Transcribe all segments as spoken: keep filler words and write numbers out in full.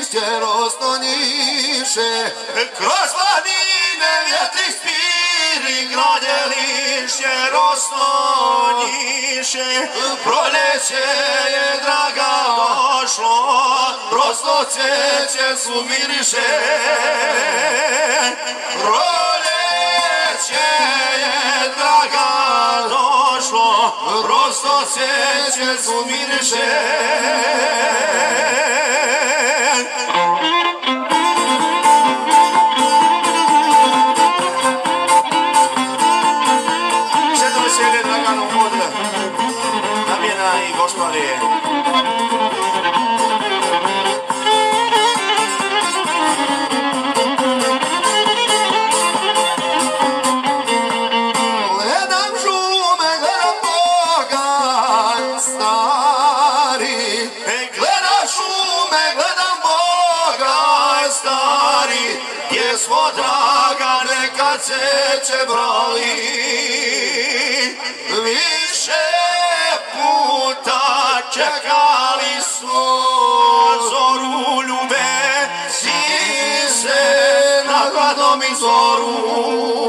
lišće rosno njiše, kroz planine vjetri spiri, gradje lišće rosno njiše. Proljeće je draga došlo, rosno cveće su miriše. Proljeće je draga došlo, rosno cveće su miriše. Smo draga neka cveće brali, više puta čekali smo zoru ljube, si se na gladnom izvoru.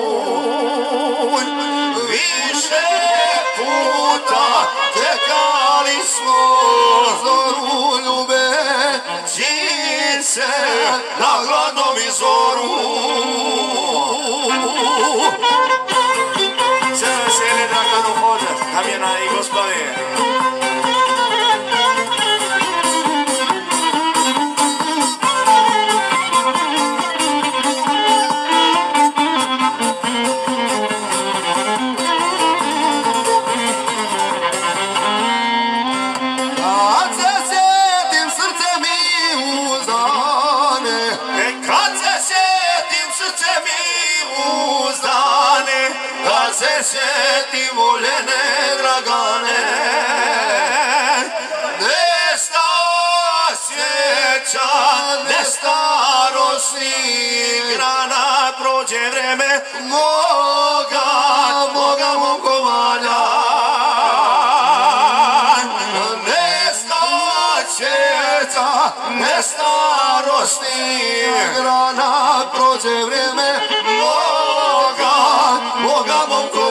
Više puta čekali smo zoru ljube, si se na gladnom izvoru. Sve veselje Draganu Hode, Damjana i Gospode. Kad se sjetim srce mi uzdane, kad se sjetim srce mi uzdane, kad se sjetim voljene Dragane, nesta sjeća, nesta rosnih grana, prođe vreme moga, moga mogovanja. Nesta sjeća, nesta rosnih grana, prođe vreme moga, moga mogovanja.